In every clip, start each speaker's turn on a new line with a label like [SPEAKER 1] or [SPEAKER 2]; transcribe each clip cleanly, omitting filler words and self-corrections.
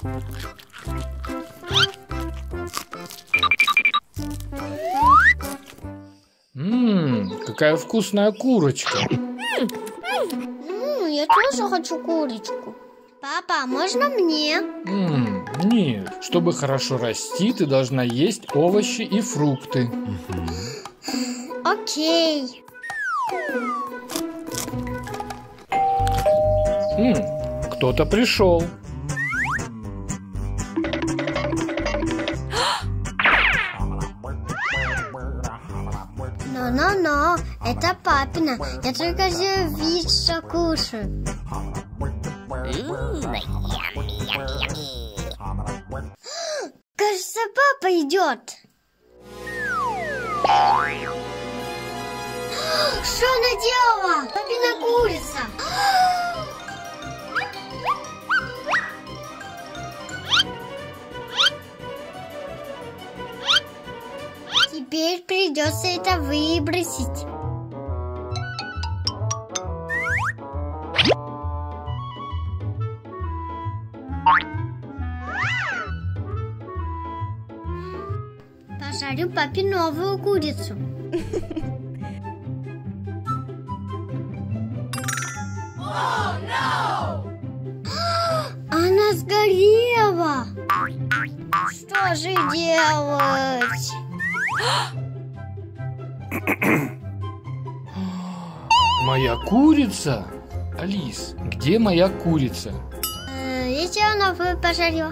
[SPEAKER 1] Какая вкусная курочка.
[SPEAKER 2] Я тоже хочу курочку. Папа, а можно мне?
[SPEAKER 1] Нет, чтобы хорошо расти, ты должна есть овощи и фрукты.
[SPEAKER 2] Окей.
[SPEAKER 1] Кто-то пришел.
[SPEAKER 2] Но, это папина. Я только вид, что кушаю. Кажется, папа идет. Что она делала? Папина курица. Теперь придется это выбросить. Пожарю папе новую курицу. Она сгорела. Что же делать?
[SPEAKER 1] Моя курица? Алис, где моя курица?
[SPEAKER 2] Я новую пожарю.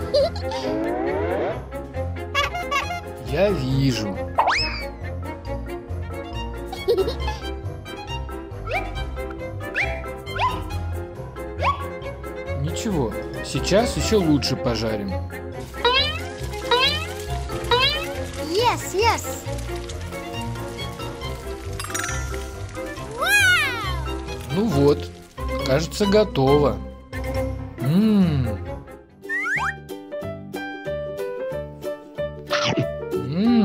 [SPEAKER 1] Я вижу. Ничего, сейчас еще лучше пожарим.
[SPEAKER 2] Yes.
[SPEAKER 1] Ну вот, кажется, готово.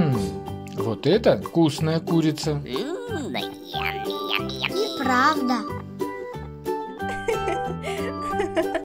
[SPEAKER 1] Вот это вкусная курица.
[SPEAKER 2] И правда.